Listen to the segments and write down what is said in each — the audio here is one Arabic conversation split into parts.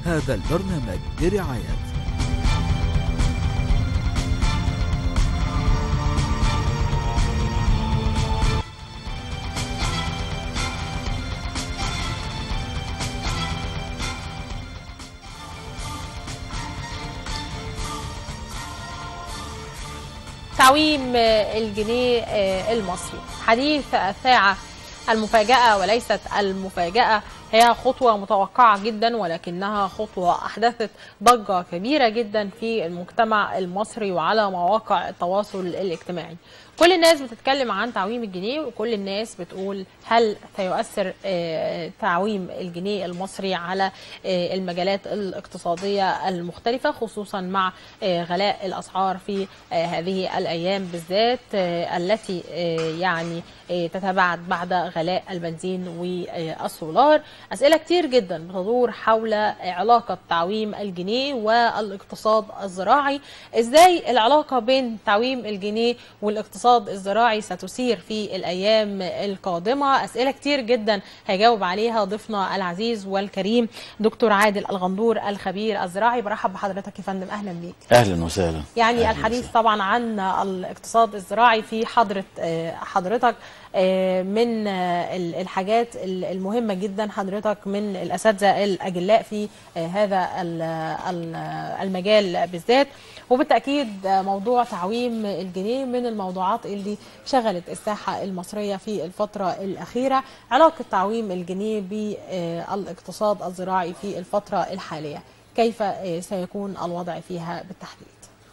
هذا البرنامج برعاية تعويم الجنيه المصري. حديث الساعة المفاجأة وليست المفاجأة هي خطوة متوقعة جدا، ولكنها خطوة أحدثت ضجة كبيرة جدا في المجتمع المصري وعلى مواقع التواصل الاجتماعي. كل الناس بتتكلم عن تعويم الجنيه، وكل الناس بتقول هل سيؤثر تعويم الجنيه المصري على المجالات الاقتصادية المختلفة، خصوصا مع غلاء الأسعار في هذه الأيام بالذات التي يعني تتباعد بعد غلاء البنزين والسولار. أسئلة كتير جدا بتدور حول علاقة تعويم الجنيه والاقتصاد الزراعي. إزاي العلاقة بين تعويم الجنيه والاقتصاد الزراعي ستسير في الأيام القادمة؟ أسئلة كتير جدا هيجاوب عليها ضيفنا العزيز والكريم دكتور عادل الغندور الخبير الزراعي. برحب بحضرتك يا فندم، أهلا بيك. أهلا وسهلا. يعني الحديث طبعا عن الاقتصاد الزراعي في حضرة حضرتك من الحاجات المهمة جدا. حضرتك من الأساتذة الأجلاء في هذا المجال بالذات، وبالتأكيد موضوع تعويم الجنيه من الموضوعات اللي شغلت الساحة المصرية في الفترة الأخيرة. علاقة تعويم الجنيه بالاقتصاد الزراعي في الفترة الحالية، كيف سيكون الوضع فيها بالتحديد؟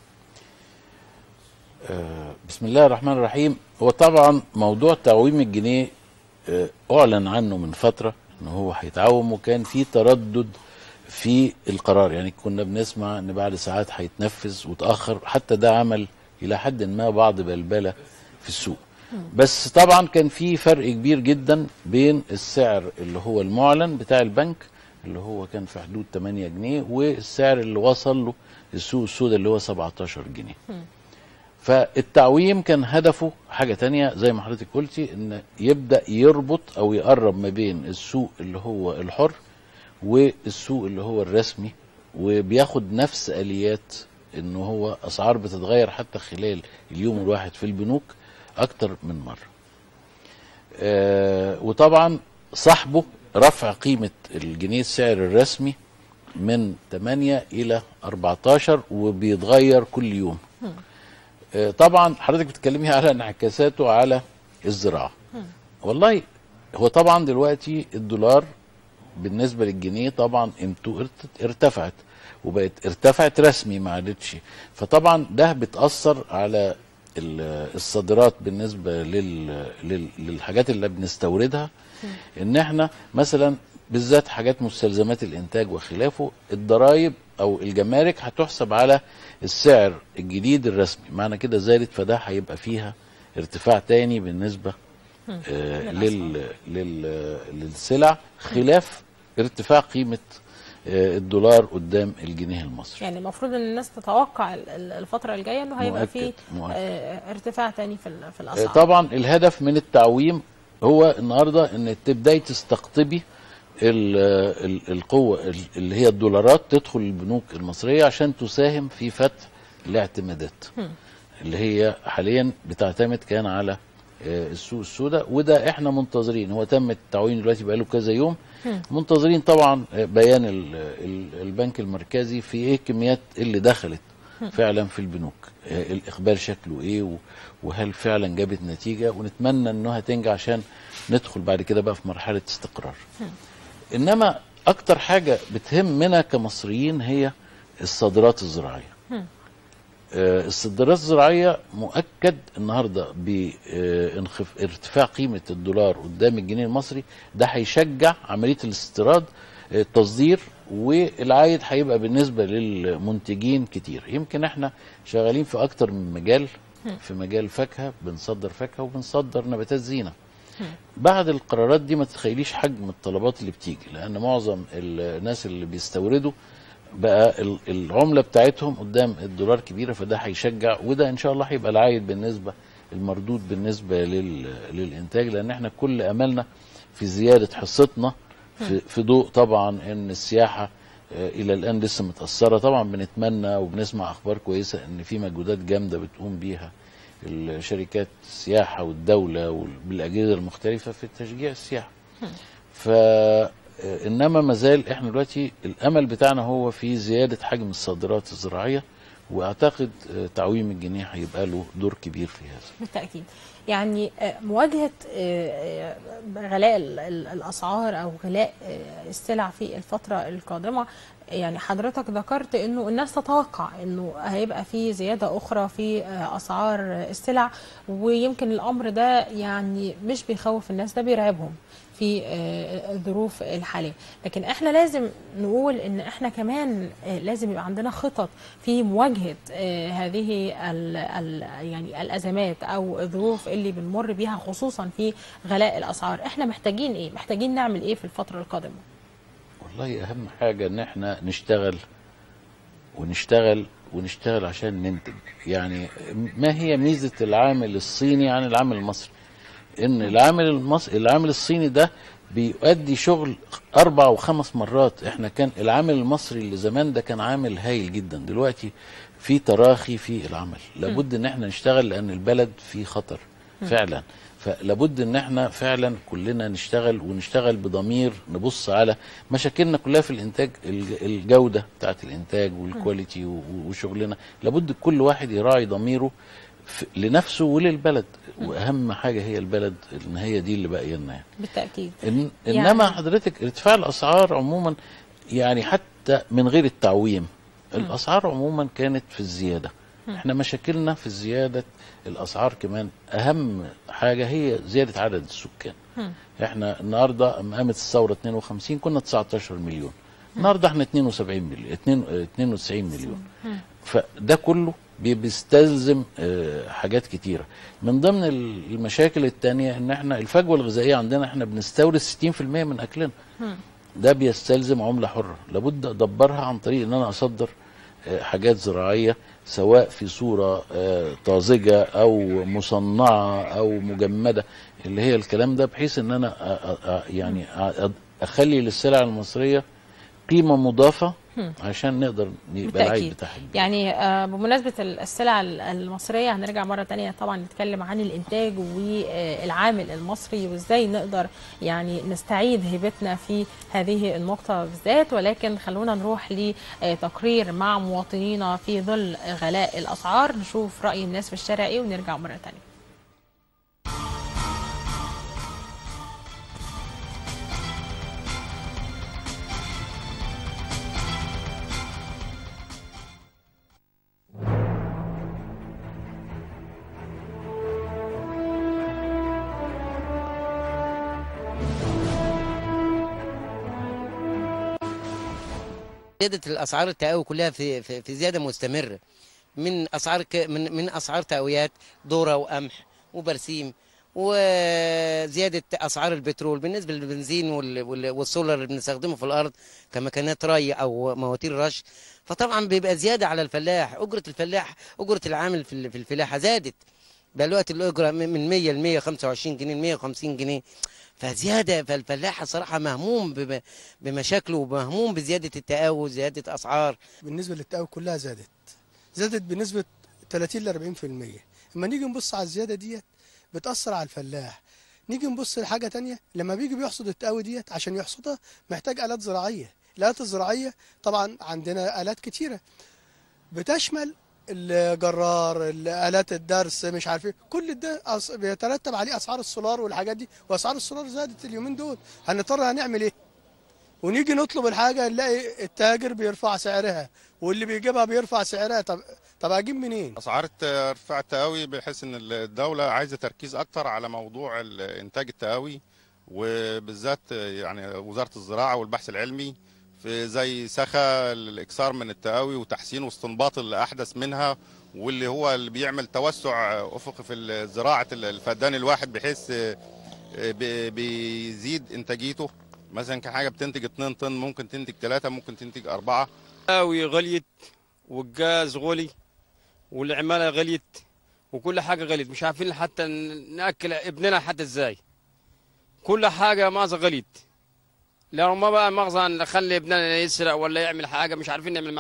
بسم الله الرحمن الرحيم. هو طبعا موضوع تعويم الجنيه أعلن عنه من فترة إن هو هيتعوم، وكان في تردد في القرار. يعني كنا بنسمع إن بعد ساعات هيتنفذ وتأخر، حتى ده عمل إلى حد ما بعض بلبلة في السوق. بس طبعا كان في فرق كبير جدا بين السعر اللي هو المعلن بتاع البنك اللي هو كان في حدود 8 جنيه والسعر اللي وصل له السوق السوداء اللي هو 17 جنيه. فالتعويم كان هدفه حاجة تانية زي ما حضرتك قلتي، ان يبدأ يربط او يقرب ما بين السوق اللي هو الحر والسوق اللي هو الرسمي، وبياخد نفس آليات ان هو اسعار بتتغير حتى خلال اليوم الواحد في البنوك اكتر من مرة. وطبعا صاحبه رفع قيمة الجنيه السعر الرسمي من 8 الى 14 وبيتغير كل يوم. طبعا حضرتك بتتكلمي على انعكاساته على الزراعه. والله هو طبعا دلوقتي الدولار بالنسبه للجنيه طبعا قيمته ارتفعت، وبقت ارتفعت رسمي ما عادتش. فطبعا ده بتاثر على الصادرات بالنسبه للحاجات اللي بنستوردها. ان احنا مثلا بالذات حاجات مستلزمات الانتاج وخلافه، الضرائب او الجمارك هتحسب على السعر الجديد الرسمي، معنى كده زادت، فده هيبقى فيها ارتفاع تاني بالنسبه للسلع، خلاف ارتفاع قيمه الدولار قدام الجنيه المصري. يعني المفروض ان الناس تتوقع الفتره الجايه انه هيبقى فيه ارتفاع تاني في الاسعار. طبعا الهدف من التعويم هو النهارده ان تبداي تستقطبي القوة اللي هي الدولارات تدخل البنوك المصرية عشان تساهم في فتح الاعتمادات اللي هي حاليا بتعتمد كان على السوق السوداء. وده احنا منتظرين، هو تم التعويم دلوقتي بقاله كذا يوم، منتظرين طبعا بيان البنك المركزي في ايه الكميات اللي دخلت فعلا في البنوك، الاقبال شكله ايه، وهل فعلا جابت نتيجة، ونتمنى انها تنجح عشان ندخل بعد كده بقى في مرحلة استقرار. انما اكتر حاجة بتهمنا كمصريين هي الصادرات الزراعية. الصادرات الزراعية مؤكد النهاردة بارتفاع قيمة الدولار قدام الجنيه المصري، ده هيشجع عملية الاستيراد التصدير، والعائد هيبقى بالنسبة للمنتجين كتير. يمكن احنا شغالين في اكتر من مجال، في مجال فاكهة بنصدر فاكهة وبنصدر نباتات زينة. بعد القرارات دي ما تتخيليش حجم الطلبات اللي بتيجي، لان معظم الناس اللي بيستوردوا بقى العملة بتاعتهم قدام الدولار كبيرة، فده هيشجع، وده ان شاء الله هيبقى العائد بالنسبة المردود بالنسبة للإنتاج، لأن احنا كل أملنا في زيادة حصتنا في ضوء طبعا ان السياحة الى الان لسه متاثره. طبعا بنتمنى وبنسمع اخبار كويسه ان في مجهودات جامده بتقوم بيها الشركات السياحه والدوله بالاجهزه المختلفه في تشجيع السياحه. انما مازال احنا دلوقتي الامل بتاعنا هو في زياده حجم الصادرات الزراعيه، واعتقد تعويم الجنيه هيبقى له دور كبير في هذا. بالتاكيد. يعني مواجهه غلاء الاسعار او غلاء السلع في الفتره القادمه، يعني حضرتك ذكرت انه الناس تتوقع انه هيبقى في زياده اخرى في اسعار السلع، ويمكن الامر ده يعني مش بيخوف الناس، ده بيرعبهم في الظروف الحاليه. لكن احنا لازم نقول ان احنا كمان لازم يبقى عندنا خطط في مواجهه هذه يعني الازمات او الظروف اللي بنمر بيها، خصوصا في غلاء الاسعار. احنا محتاجين ايه؟ محتاجين نعمل ايه في الفتره القادمه؟ والله اهم حاجه ان احنا نشتغل ونشتغل ونشتغل عشان ننتج. يعني ما هي ميزه العامل الصيني عن العامل المصري؟ ان العامل الصيني ده بيؤدي شغل 4 و5 مرات. احنا كان العامل المصري اللي زمان ده كان عامل هايل جدا، دلوقتي في تراخي في العمل. لابد ان احنا نشتغل لان البلد في خطر فعلا، فلابد ان احنا فعلا كلنا نشتغل ونشتغل بضمير، نبص على مشاكلنا كلها في الانتاج، الجودة بتاعت الانتاج والكواليتي وشغلنا. لابد كل واحد يراعي ضميره لنفسه وللبلد، واهم حاجه هي البلد، ان هي دي اللي باقيه لنا يعني. بالتاكيد. انما حضرتك ارتفاع الاسعار عموما، يعني حتى من غير التعويم الاسعار عموما كانت في الزياده. احنا مشاكلنا في زياده الاسعار كمان، اهم حاجه هي زياده عدد السكان. احنا النهارده قامت الثوره 52 كنا 19 مليون، النهارده احنا 72 مليون 92 مليون. فده كله بيستلزم حاجات كتيرة. من ضمن المشاكل التانية ان احنا الفجوة الغذائية عندنا، احنا بنستورد 60% من اكلنا. ده بيستلزم عملة حرة، لابد ادبرها عن طريق ان انا اصدر حاجات زراعية، سواء في صورة طازجة او مصنعة او مجمدة، اللي هي الكلام ده، بحيث ان انا يعني اخلي للسلع المصرية قيمة مضافة عشان نقدر يبقى العيب بتاعها. يعني بمناسبة السلع المصرية، هنرجع مرة تانية طبعا نتكلم عن الإنتاج والعامل المصري وإزاي نقدر يعني نستعيد هيبتنا في هذه النقطة بالذات. ولكن خلونا نروح لتقرير مع مواطنينا في ظل غلاء الأسعار، نشوف رأي الناس في الشارع إيه ونرجع مرة تانية. زيادة الأسعار التقاوي كلها في زيادة مستمرة، من أسعار من أسعار تقويات ذرة وقمح وبرسيم، وزيادة أسعار البترول بالنسبة للبنزين والسولر اللي بنستخدمه في الأرض كمكانات ري أو مواتير رش. فطبعا بيبقى زيادة على الفلاح، أجرة الفلاح، أجرة العامل في الفلاحة زادت بقى دلوقتي الأجرة من 100 ل 125 جنيه ل 150 جنيه، فزياده. فالفلاح صراحه مهموم بمشاكله ومهموم بزياده التقاوي وزياده اسعار. بالنسبه للتقاوي كلها زادت بنسبه 30 ل 40%. اما نيجي نبص على الزياده ديت بتاثر على الفلاح. نيجي نبص لحاجه ثانيه، لما بيجي بيحصد التقاوي ديت عشان يحصدها محتاج الات زراعيه. الالات الزراعيه طبعا عندنا الات كتيره بتشمل الجرار، الالات الدرس، مش عارف ايه، كل ده بيترتب عليه اسعار السولار والحاجات دي، واسعار السولار زادت اليومين دول. هنضطر هنعمل ايه؟ ونيجي نطلب الحاجه نلاقي التاجر بيرفع سعرها واللي بيجيبها بيرفع سعرها. طب اجيب منين؟ اسعار ارتفاع التقاوي بحيث ان الدوله عايزه تركيز اكتر على موضوع انتاج التقاوي، وبالذات يعني وزاره الزراعه والبحث العلمي في زي سخا الاكثار من التقاوي وتحسين واستنباط اللي احدث منها، واللي هو اللي بيعمل توسع افقي في زراعه الفدان الواحد، بحيث بيزيد انتاجيته. مثلا كحاجه بتنتج 2 طن ممكن تنتج 3، ممكن تنتج 4. التقاوي غليت والجاز غلي والعماله غليت وكل حاجه غليت، مش عارفين حتى ناكل ابننا حتى ازاي. كل حاجه مازه غليت، لو ما بقى مغزى نخلي ابننا يسرق ولا يعمل حاجه مش عارفين نعمل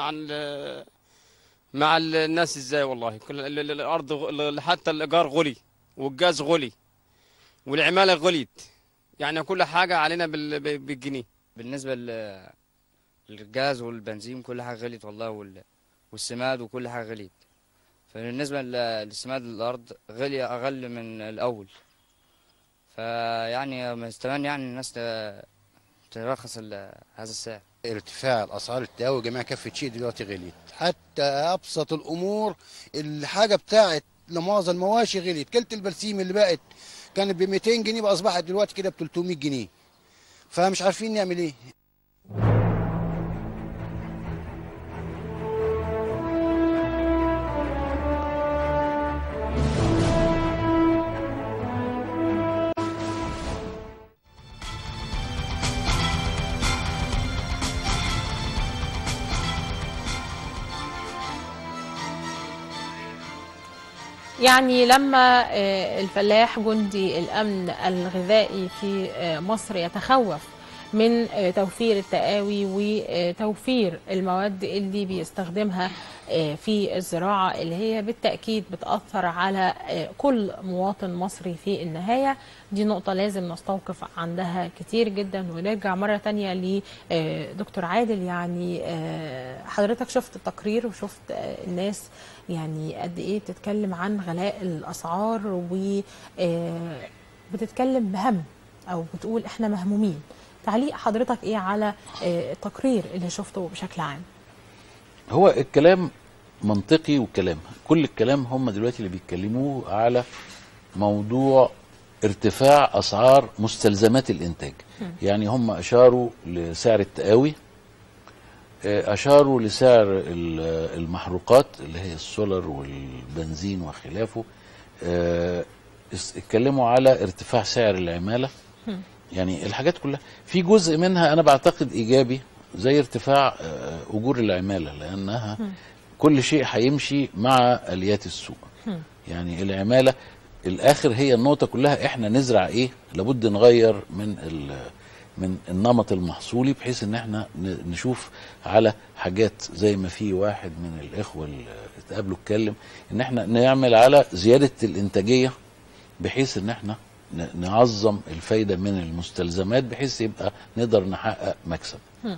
مع الناس ازاي. والله كل الارض حتى الايجار غلي والجاز غلي والعماله غليت، يعني كل حاجه علينا بالجنيه. بالنسبه للجاز والبنزين كل حاجه غليت والله، والسماد وكل حاجه غليت. فبالنسبه للسماد الارض غلي اقل من الاول، فيعني مستمر يعني الناس ترخص هذا السعر. ارتفاع الاسعار التقاوي جميع كافه شيء دلوقتي غليت، حتى ابسط الامور الحاجه بتاعت لمؤاخذه المواشي غليت. كلت البرسيم اللي بقت كانت ب 200 جنيه بقى اصبحت دلوقتي كده ب 300 جنيه، فمش عارفين نعمل ايه. يعني لما الفلاح جندي الأمن الغذائي في مصر يتخوف من توفير التقاوي وتوفير المواد اللي بيستخدمها في الزراعة اللي هي بالتأكيد بتأثر على كل مواطن مصري في النهاية، دي نقطة لازم نستوقف عندها كتير جدا. ونرجع مرة تانية لدكتور عادل، يعني حضرتك شفت التقرير وشفت الناس يعني قد ايه بتتكلم عن غلاء الأسعار وبتتكلم بهم أو بتقول احنا مهمومين. تعليق حضرتك ايه على التقرير اللي شفته بشكل عام؟ هو الكلام منطقي، وكلام كل الكلام هم دلوقتي اللي بيتكلموه على موضوع ارتفاع اسعار مستلزمات الانتاج. يعني هم اشاروا لسعر التقاوي، اشاروا لسعر المحروقات اللي هي السولر والبنزين وخلافه، اتكلموا على ارتفاع سعر العمالة. يعني الحاجات كلها في جزء منها انا بعتقد ايجابي، زي ارتفاع اجور العماله، لانها كل شيء هيمشي مع اليات السوق. يعني العماله الاخر هي النقطه كلها، احنا نزرع ايه، لابد نغير من النمط المحصولي، بحيث ان احنا نشوف على حاجات زي ما في واحد من الاخوه اللي اتقابلوا اتكلم ان احنا نعمل على زياده الانتاجيه، بحيث ان احنا نعظم الفايدة من المستلزمات، بحيث يبقى نقدر نحقق مكسب.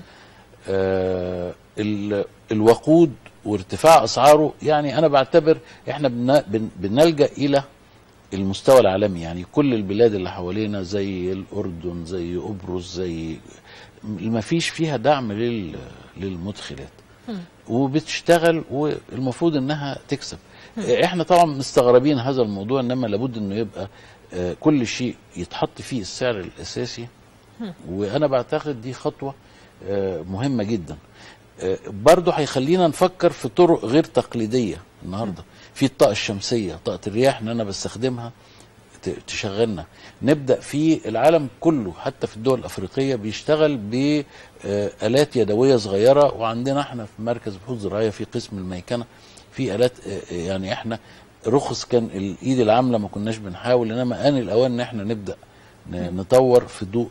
الوقود وارتفاع أسعاره، يعني أنا بعتبر إحنا بنلجأ إلى المستوى العالمي. يعني كل البلاد اللي حوالينا زي الأردن زي قبرص زي ما فيش فيها دعم للمدخلات وبتشتغل، والمفروض إنها تكسب. إحنا طبعا مستغربين هذا الموضوع، إنما لابد إنه يبقى كل شيء يتحط فيه السعر الأساسي. وأنا بعتقد دي خطوة مهمة جدا. برضو هيخلينا نفكر في طرق غير تقليدية. النهاردة في الطاقة الشمسية، طاقة الرياح ان انا بستخدمها تشغلنا. نبدأ في العالم كله حتى في الدول الأفريقية بيشتغل بآلات يدوية صغيرة، وعندنا احنا في مركز بحوث زراعية في قسم الميكنة في آلات. يعني احنا رخص كان الإيد العاملة ما كناش بنحاول، انما آن الأوان ان احنا نبدأ نطور في ضوء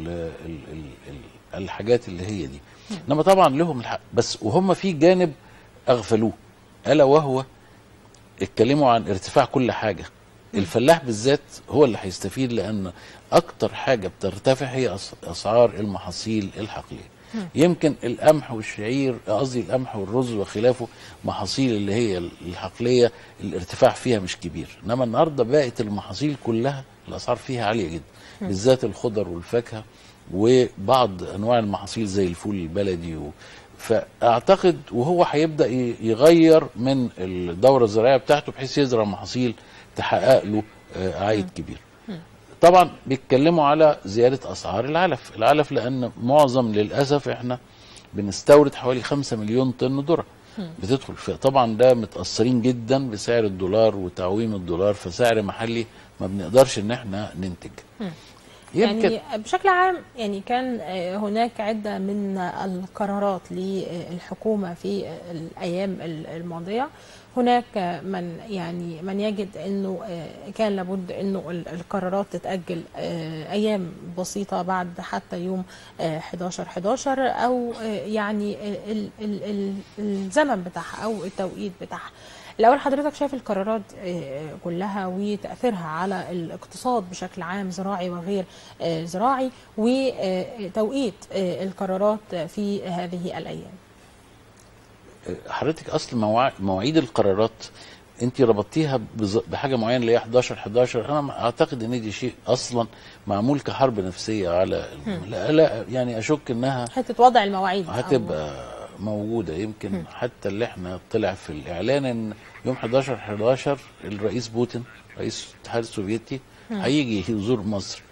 الحاجات اللي هي دي. انما طبعا لهم الحق، بس وهم في جانب اغفلوه، الا وهو اتكلموا عن ارتفاع كل حاجه. الفلاح بالذات هو اللي هيستفيد، لان اكتر حاجه بترتفع هي اسعار المحاصيل الحقليه. يمكن القمح والشعير، قصدي القمح والرز وخلافه، محاصيل اللي هي الحقليه الارتفاع فيها مش كبير. انما النهارده بقت المحاصيل كلها الاسعار فيها عاليه جدا، بالذات الخضر والفاكهه وبعض انواع المحاصيل زي الفول البلدي. فاعتقد وهو هيبدا يغير من الدوره الزراعيه بتاعته بحيث يزرع محاصيل تحقق له عائد كبير. طبعا بيتكلموا على زياده اسعار العلف لان معظم للاسف احنا بنستورد حوالي 5 مليون طن ذره بتدخل فيها. طبعا ده متاثرين جدا بسعر الدولار وتعويم الدولار، فسعر محلي ما بنقدرش ان احنا ننتج. يمكن يعني بشكل عام يعني كان هناك عدة من القرارات للحكومة في الأيام الماضية. هناك من يجد أنه كان لابد أنه القرارات تتأجل أيام بسيطة بعد حتى يوم 11/11 أو يعني الزمن بتاعها أو التوقيت بتاعها. الأول حضرتك شايف القرارات كلها وتأثيرها على الاقتصاد بشكل عام زراعي وغير زراعي وتوقيت القرارات في هذه الأيام. حضرتك اصل مواعيد القرارات انت ربطتيها بحاجه معينه اللي هي 11/11. انا اعتقد ان دي شيء اصلا معمول كحرب نفسيه على لا يعني اشك انها حته وضع المواعيد هتبقى موجوده. يمكن حتى اللي احنا طلع في الاعلان ان يوم 11/11 الرئيس بوتين رئيس الاتحاد السوفيتي هيجي يزور مصر.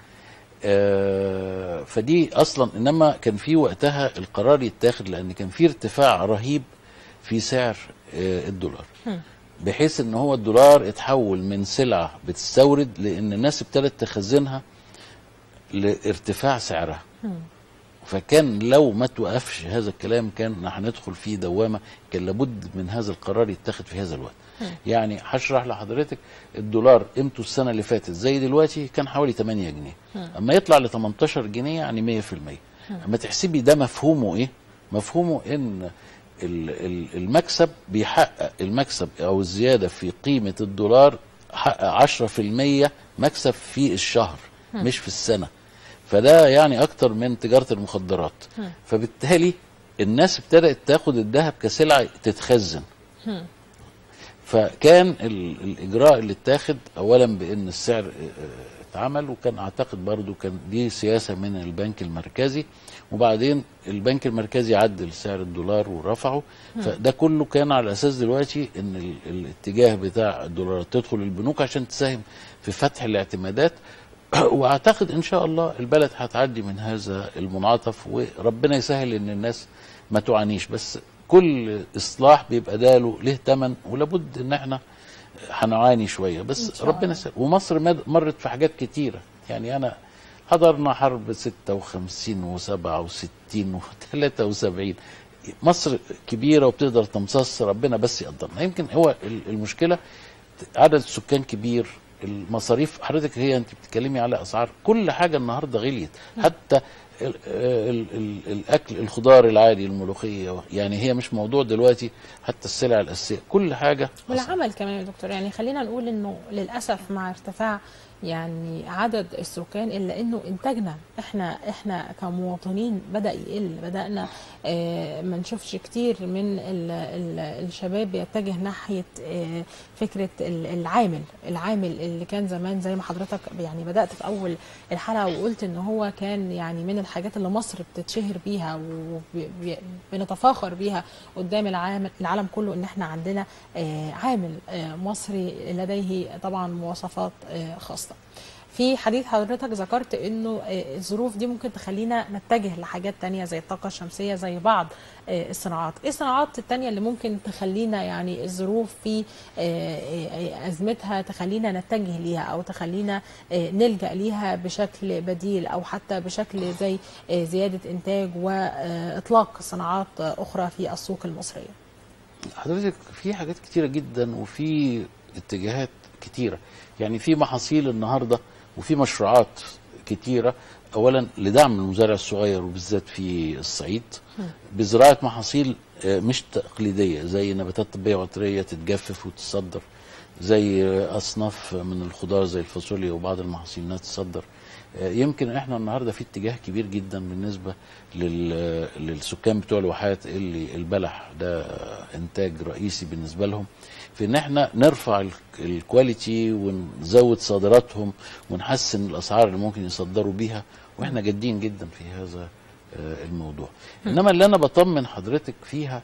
فدي اصلا انما كان في وقتها القرار يتاخد لان كان في ارتفاع رهيب في سعر الدولار، بحيث ان هو الدولار اتحول من سلعه بتستورد لان الناس ابتدت تخزنها لارتفاع سعرها. فكان لو ما توقفش هذا الكلام كان هندخل في دوامه. كان لابد من هذا القرار يتخذ في هذا الوقت. يعني هشرح لحضرتك الدولار قيمته السنه اللي فاتت زي دلوقتي كان حوالي 8 جنيه. اما يطلع ل 18 جنيه يعني 100%. اما تحسبي ده مفهومه ايه؟ مفهومه ان المكسب بيحقق المكسب او الزياده في قيمه الدولار حقق 10% مكسب في الشهر مش في السنه. فده يعني اكتر من تجاره المخدرات. فبالتالي الناس ابتدت تاخد الذهب كسلعه تتخزن. فكان الاجراء اللي اتاخد اولا بان السعر اتعمل، وكان اعتقد برضو كان دي سياسه من البنك المركزي، وبعدين البنك المركزي عدل سعر الدولار ورفعه. فده كله كان على اساس دلوقتي ان الاتجاه بتاع الدولار تدخل البنوك عشان تساهم في فتح الاعتمادات. واعتقد ان شاء الله البلد هتعدي من هذا المنعطف وربنا يسهل ان الناس ما تعانيش. بس كل اصلاح بيبقى له ثمن، ولابد ان احنا هنعاني شويه بس ربنا يسهل. ومصر مرت في حاجات كتيره. يعني انا حضرنا حرب 56 و67 و73. مصر كبيره وبتقدر تمتص، ربنا بس يقدرنا. يمكن هو المشكله عدد السكان كبير، المصاريف حضرتك هي انت بتتكلمي على اسعار كل حاجه النهارده غليت، حتى الاكل الخضار العادي الملوخيه. يعني هي مش موضوع دلوقتي، حتى السلع الاساسيه كل حاجه. والعمل كمان يا دكتور، يعني خلينا نقول انه للاسف مع ارتفاع يعني عدد السكان الا انه انتاجنا احنا كمواطنين بدا يقل. بدانا ما نشوفش كتير من الشباب يتجه ناحيه فكره العامل اللي كان زمان زي ما حضرتك يعني بدات في اول الحلقه وقلت ان هو كان يعني من الحاجات اللي مصر بتتشهر بيها وبنتفاخر بيها قدام العالم كله، ان احنا عندنا عامل مصري لديه طبعا مواصفات خاصه. في حديث حضرتك ذكرت انه الظروف دي ممكن تخلينا نتجه لحاجات تانية زي الطاقة الشمسية زي بعض الصناعات. ايه الصناعات التانية اللي ممكن تخلينا يعني الظروف في ازمتها تخلينا نتجه ليها او تخلينا نلجأ ليها بشكل بديل او حتى بشكل زي زيادة انتاج واطلاق صناعات اخرى في السوق المصرية؟ حضرتك في حاجات كتيرة جدا وفي اتجاهات كتيرة. يعني في محاصيل النهارده وفي مشروعات كتيرة اولا لدعم المزارع الصغير وبالذات في الصعيد بزراعة محاصيل مش تقليدية زي نباتات طبية وعطرية تتجفف وتصدر، زي اصناف من الخضار زي الفاصوليا وبعض المحاصيل انها تصدر. يمكن احنا النهارده في اتجاه كبير جدا بالنسبه للسكان بتوع الواحات اللي البلح ده انتاج رئيسي بالنسبه لهم، في ان احنا نرفع الكواليتي ونزود صادراتهم ونحسن الاسعار اللي ممكن يصدروا بيها، واحنا جادين جدا في هذا الموضوع. انما اللي انا بطمن حضرتك فيها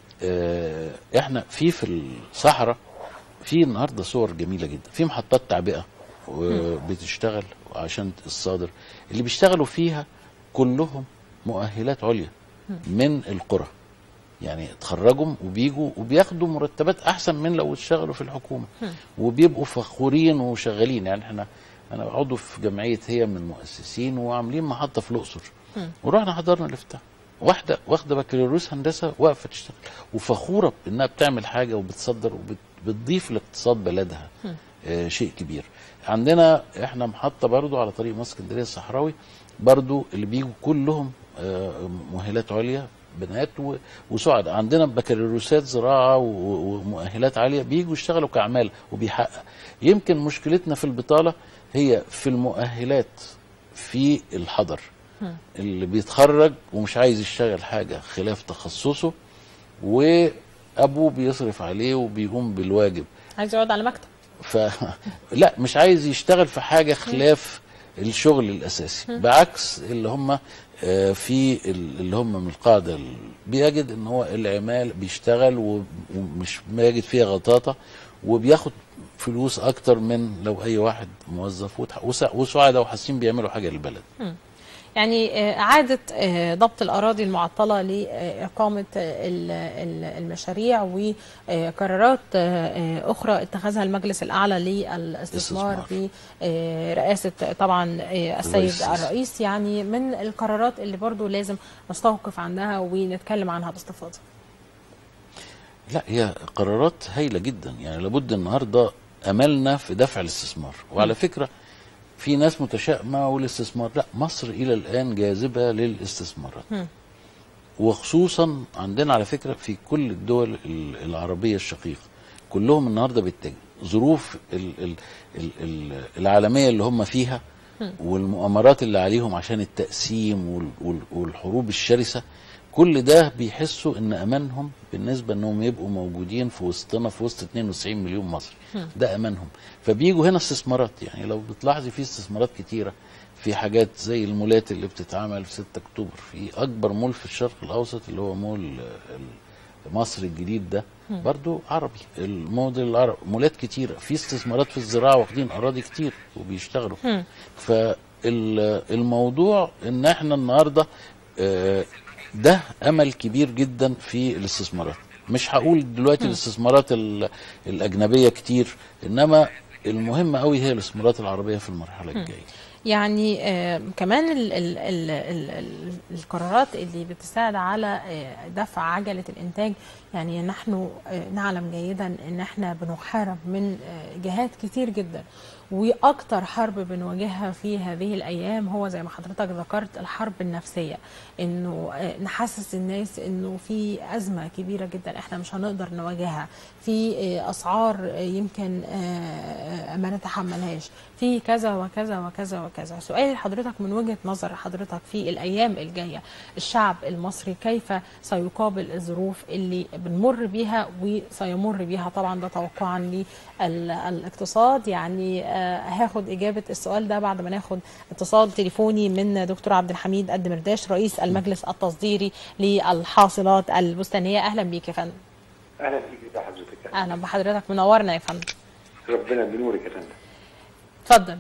احنا في الصحراء في النهارده صور جميله جدا، في محطات تعبئه بتشتغل عشان الصادر اللي بيشتغلوا فيها كلهم مؤهلات عليا من القرى، يعني اتخرجوا وبيجوا وبياخدوا مرتبات احسن من لو اشتغلوا في الحكومه وبيبقوا فخورين وشغالين. يعني احنا انا عضو في جمعيه هي من المؤسسين وعاملين محطه في الاقصر، ورحنا حضرنا الافتتاح. واحده واخده بكالوريوس هندسه واقفه تشتغل وفخوره بانها بتعمل حاجه وبتصدر وبتضيف لاقتصاد بلدها شيء كبير. عندنا احنا محطه برضو على طريق مصر اسكندريه الصحراوي، برضو اللي بيجوا كلهم مؤهلات عليا بنات وسعد، عندنا بكالوريوسات زراعه ومؤهلات عاليه بيجوا يشتغلوا كعمال وبيحقق. يمكن مشكلتنا في البطاله هي في المؤهلات في الحضر، اللي بيتخرج ومش عايز يشتغل حاجه خلاف تخصصه وابوه بيصرف عليه وبيقوم بالواجب، عايز يقعد على مكتب لا مش عايز يشتغل في حاجه خلاف الشغل الاساسي، بعكس اللي هم اللي هم من القاعده بيجد ان هو العمال بيشتغل ومش بيجد فيها غطاطه وبياخد فلوس اكتر من لو اي واحد موظف وسعداء وحاسين بيعملوا حاجه للبلد. يعني إعادة ضبط الأراضي المعطلة لإقامة المشاريع وقرارات أخرى اتخذها المجلس الأعلى للاستثمار برئاسة طبعا السيد الرئيس، يعني من القرارات اللي برضو لازم نستوقف عنها ونتكلم عنها باستفاضة. لا هي قرارات هايلة جدا، يعني لابد النهاردة أملنا في دفع الاستثمار. وعلى فكرة في ناس متشائمة والاستثمار، لا مصر إلى الآن جاذبة للاستثمارات، وخصوصا عندنا على فكرة في كل الدول العربية الشقيقة كلهم النهاردة بيتجهوا. ظروف العالمية اللي هم فيها والمؤامرات اللي عليهم عشان التقسيم والحروب الشرسة، كل ده بيحسوا ان امانهم بالنسبه انهم يبقوا موجودين في وسطنا في وسط 92 مليون مصري، ده امانهم. فبيجوا هنا استثمارات، يعني لو بتلاحظي في استثمارات كتيره في حاجات زي المولات اللي بتتعمل في 6 اكتوبر، في اكبر مول في الشرق الاوسط اللي هو مول مصر الجديد ده برضو عربي، الموديل العربي، مولات كتيره، في استثمارات في الزراعه واخدين اراضي كتير وبيشتغلوا. فالموضوع ان احنا النهارده ده امل كبير جدا في الاستثمارات. مش هقول دلوقتي الاستثمارات الاجنبيه كتير، انما المهم قوي هي الاستثمارات العربيه في المرحله الجايه. يعني كمان القرارات اللي بتساعد على دفع عجله الانتاج، يعني نحن نعلم جيدا ان احنا بنحارب من جهات كتير جدا، واكتر حرب بنواجهها في هذه الايام هو زي ما حضرتك ذكرت الحرب النفسيه، انه نحسس الناس انه في ازمه كبيره جدا احنا مش هنقدر نواجهها، في اسعار يمكن ما نتحملهاش، في كذا وكذا وكذا وكذا. سؤالي لحضرتك من وجهه نظر حضرتك في الايام الجايه الشعب المصري كيف سيقابل الظروف اللي بنمر بيها وسيمر بيها طبعا، ده توقعا للاقتصاد؟ يعني هاخد إجابة السؤال ده بعد ما ناخد اتصال تليفوني من دكتور عبد الحميد الدمرداش رئيس المجلس التصديري للحاصلات البستانية. أهلا بيك يا فندم. أهلا بيك يا حضرتك. أهلا بحضرتك، منورنا يا فندم. ربنا بنورك يا فندم. اتفضل.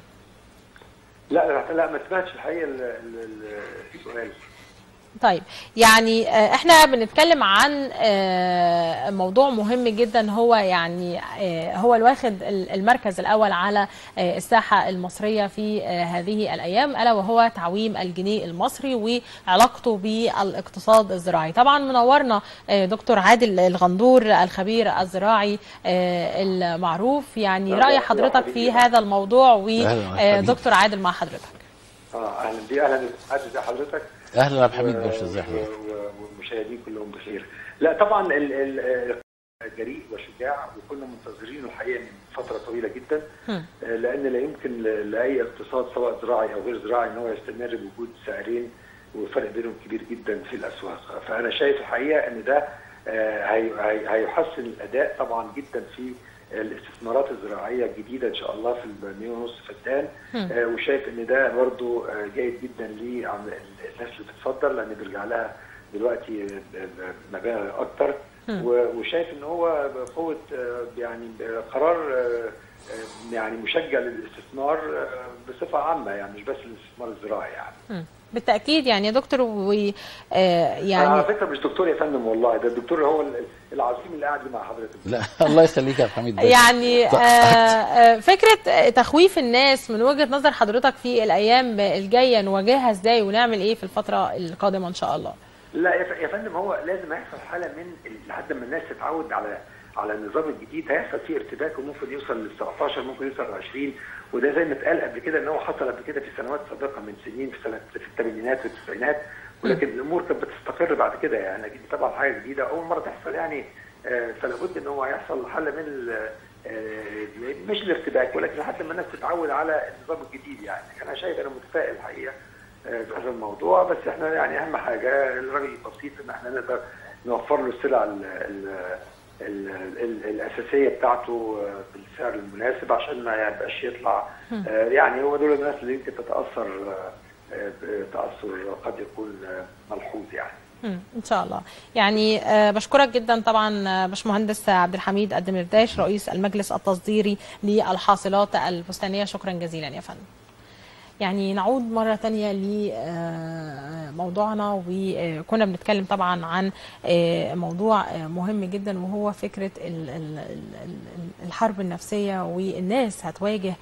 لا ما سمعتش الحقيقة السؤال. طيب يعني احنا بنتكلم عن موضوع مهم جدا، هو يعني هو الواخد المركز الاول على الساحه المصريه في هذه الايام، الا وهو تعويم الجنيه المصري وعلاقته بالاقتصاد الزراعي. طبعا منورنا دكتور عادل الغندور الخبير الزراعي المعروف، يعني راي حضرتك في هذا الموضوع، ودكتور عادل مع حضرتك. اهلا بي، اهلا ازي حضرتك. اهلا يا عبد الحميد باشا، ازي حضرتك؟ والمشاهدين كلهم بخير. لا طبعا جريء وشجاع وكنا منتظرينه الحقيقه من فتره طويله جدا، لان لا يمكن لاي اقتصاد سواء زراعي او غير زراعي ان هو يستمر بوجود سعرين وفرق بينهم كبير جدا في الاسواق. فانا شايف الحقيقه ان ده هيحسن الاداء طبعا جدا في الاستثمارات الزراعيه الجديده ان شاء الله في المليون ونص فدان، وشايف ان ده برضو جيد جدا للناس اللي بتصدر، لان بيرجع لها دلوقتي مبالغ اكتر، وشايف ان هو بقوه يعني قرار يعني مشجع للاستثمار بصفه عامه، يعني مش بس الاستثمار الزراعي يعني. بالتاكيد يعني يا دكتور يعني على فكره مش دكتور يا فندم، والله ده الدكتور هو العظيم اللي قاعد مع حضرتك. لا الله يخليك يا حميد. يعني فكره تخويف الناس من وجهه نظر حضرتك في الايام الجايه نواجهها ازاي ونعمل ايه في الفتره القادمه ان شاء الله؟ لا يا فندم، هو لازم يحصل حاله من لحد ما الناس تتعود على النظام الجديد. هيحصل فيه ارتباك وممكن يوصل ل 17 ممكن يوصل ل 20، وده زي ما اتقال قبل كده ان هو حصل قبل كده في سنوات سابقه من سنين في الثمانينات والتسعينات، ولكن الامور كانت بتستقر بعد كده. يعني طبعا حاجه جديده اول مره تحصل يعني، فلا بد ان هو يحصل حل من مش الارتباك، ولكن لحد ما الناس تتعود على النظام الجديد. يعني انا شايف، انا متفائل الحقيقه في هذا الموضوع، بس احنا يعني اهم حاجه الراجل البسيط ان احنا نقدر نوفر له السلع الاساسيه بتاعته بالسعر المناسب عشان ما يبقاش يطلع. يعني هو دول الناس اللي يمكن تتاثر تاثر قد يكون ملحوظ يعني. ان شاء الله. يعني بشكرك جدا طبعا باشمهندس عبد الحميد الدمرداش رئيس المجلس التصديري للحاصلات البستانيه، شكرا جزيلا يا فندم. يعني نعود مرة تانية لموضوعنا، وكنا بنتكلم طبعا عن موضوع مهم جدا، وهو فكرة الحرب النفسية، والناس هتواجه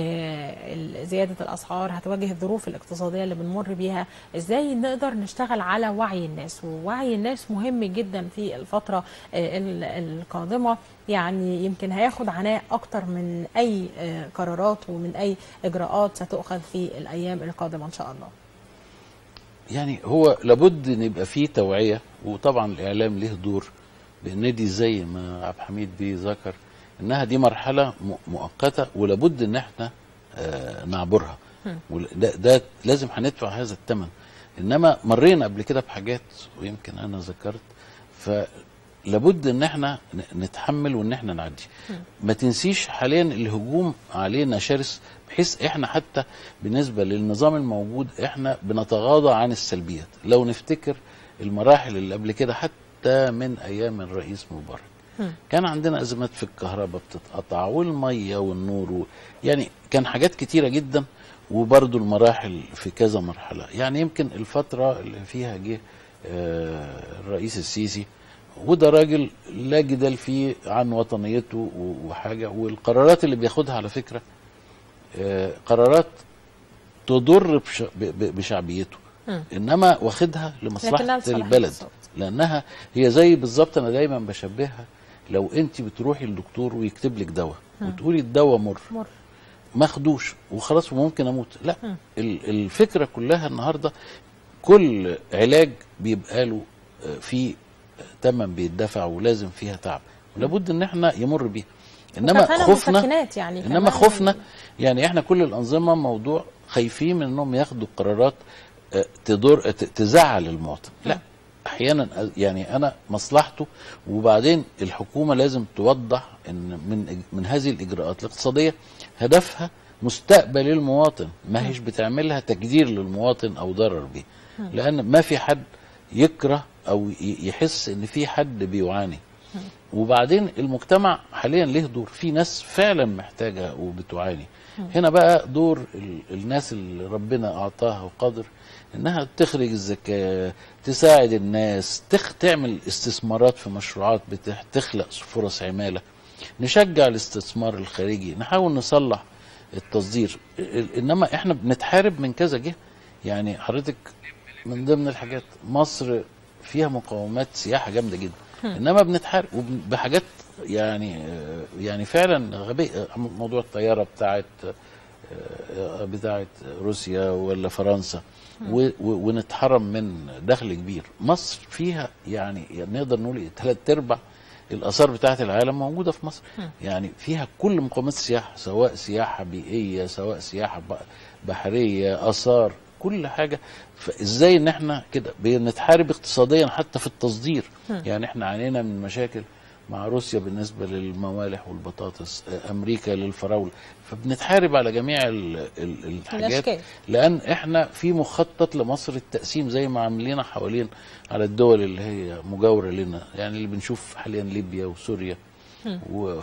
زيادة الأسعار، هتواجه الظروف الاقتصادية اللي بنمر بيها. ازاي نقدر نشتغل على وعي الناس، ووعي الناس مهم جدا في الفترة القادمة. يعني يمكن هياخد عناء أكتر من أي قرارات ومن أي إجراءات ستؤخذ في الأيام القادمة إن شاء الله. يعني هو لابد ان يبقى فيه توعية، وطبعا الإعلام له دور، بأن دي زي ما عبد الحميد بيه ذكر إنها دي مرحلة مؤقتة ولابد إن احنا نعبرها. ده لازم هندفع هذا الثمن. إنما مرينا قبل كده بحاجات ويمكن أنا ذكرت، لابد ان احنا نتحمل وان احنا نعدي. ما تنسيش حاليا الهجوم علينا شرس، بحيث احنا حتى بالنسبه للنظام الموجود احنا بنتغاضى عن السلبيات. لو نفتكر المراحل اللي قبل كده حتى من ايام الرئيس مبارك، كان عندنا ازمات في الكهرباء بتتقطع والميه والنور يعني كان حاجات كتيره جدا، وبرضو المراحل في كذا مرحله. يعني يمكن الفتره اللي فيها جه الرئيس السيسي، وده راجل لا جدال فيه عن وطنيته وحاجه، والقرارات اللي بياخدها على فكره قرارات تضر بشعبيته، انما واخدها لمصلحه البلد، لانها هي زي بالظبط. انا دايما بشبهها، لو انت بتروحي للدكتور ويكتب لك دواء وتقولي الدواء مر ما اخدوش وخلاص وممكن اموت، لا. الفكره كلها النهارده كل علاج بيبقى له في ثمن بيدفع ولازم فيها تعب، ولابد ان احنا يمر بيها. انما خوفنا يعني يعني احنا كل الانظمه موضوع خايفين من انهم ياخدوا قرارات تضر تزعل المواطن. لا، احيانا يعني انا مصلحته، وبعدين الحكومه لازم توضح ان من هذه الاجراءات الاقتصاديه هدفها مستقبل المواطن، ما هيش بتعملها تجدير للمواطن او ضرر به، لان ما في حد يكره او يحس ان في حد بيعاني. وبعدين المجتمع حاليا له دور، في ناس فعلا محتاجه وبتعاني. هنا بقى دور الناس اللي ربنا اعطاها وقادر انها تخرج الزكاه، تساعد الناس، تعمل استثمارات في مشروعات تخلق فرص عماله، نشجع الاستثمار الخارجي، نحاول نصلح التصدير. انما احنا بنتحارب من كذا جهه. يعني حضرتك من ضمن الحاجات مصر فيها مقومات سياحه جامده جدا، انما بنتحارب بحاجات يعني فعلا غبية. موضوع الطياره بتاعت روسيا ولا فرنسا، ونتحرم من دخل كبير. مصر فيها يعني نقدر نقول 3/4 الاثار بتاعت العالم موجوده في مصر. يعني فيها كل مقومات السياحه، سواء سياحه بيئيه، سواء سياحه بحريه، اثار، كل حاجه. فازاي ان احنا كده بنتحارب اقتصاديا حتى في التصدير؟ يعني احنا عانينا من مشاكل مع روسيا بالنسبه للموالح والبطاطس، امريكا للفراوله، فبنتحارب على جميع الحاجات، لان احنا في مخطط لمصر التقسيم زي ما عاملين حوالين على الدول اللي هي مجاوره لنا. يعني اللي بنشوف حاليا ليبيا وسوريا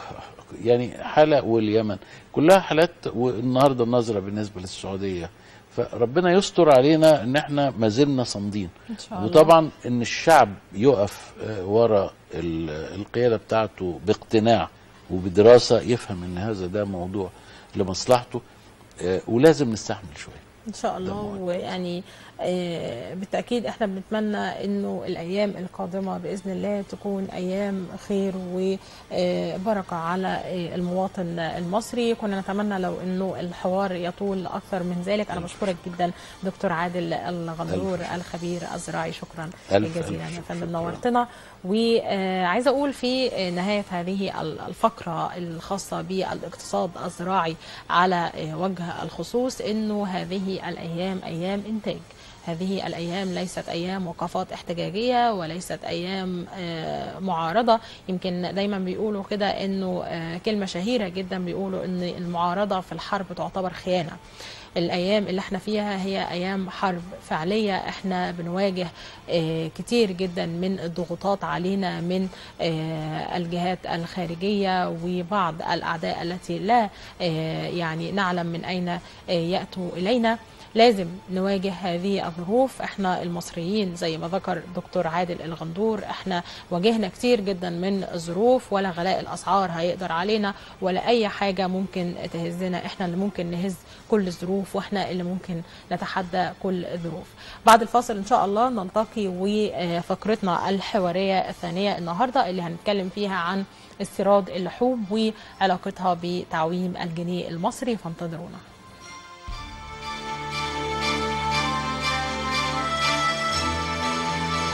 يعني حاله، واليمن، كلها حالات. والنهارده النظره بالنسبه للسعوديه. فربنا يستر علينا ان احنا ما زلنا صامدين. إن شاء الله. وطبعا ان الشعب يقف ورا القياده بتاعته باقتناع وبدراسه، يفهم ان هذا ده موضوع لمصلحته، ولازم نستحمل شويه ان شاء الله. ويعني بالتاكيد احنا بنتمنى انه الايام القادمه باذن الله تكون ايام خير وبركه على المواطن المصري. كنا نتمنى لو انه الحوار يطول اكثر من ذلك. انا بشكرك جدا دكتور عادل الغندور الخبير الزراعي، شكرا جزيلا يا فندم، نورتنا. وعايزه اقول في نهايه هذه الفقره الخاصه بالاقتصاد الزراعي على وجه الخصوص انه هذه الايام ايام انتاج. هذه الأيام ليست أيام وقفات احتجاجية وليست أيام معارضة. يمكن دايما بيقولوا كده أنه كلمة شهيرة جدا، بيقولوا أن المعارضة في الحرب تعتبر خيانة. الأيام اللي احنا فيها هي أيام حرب فعلية، احنا بنواجه كتير جدا من الضغوطات علينا من الجهات الخارجية وبعض الأعداء التي لا يعني نعلم من أين يأتوا إلينا. لازم نواجه هذه الظروف. احنا المصريين زي ما ذكر دكتور عادل الغندور احنا واجهنا كتير جدا من الظروف، ولا غلاء الاسعار هيقدر علينا ولا اي حاجه ممكن تهزنا. احنا اللي ممكن نهز كل الظروف، واحنا اللي ممكن نتحدى كل الظروف. بعد الفاصل ان شاء الله نلتقي وفقرتنا الحواريه الثانيه النهارده اللي هنتكلم فيها عن استيراد اللحوم وعلاقتها بتعويم الجنيه المصري، فانتظرونا.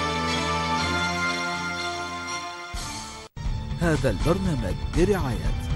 هذا البرنامج برعاية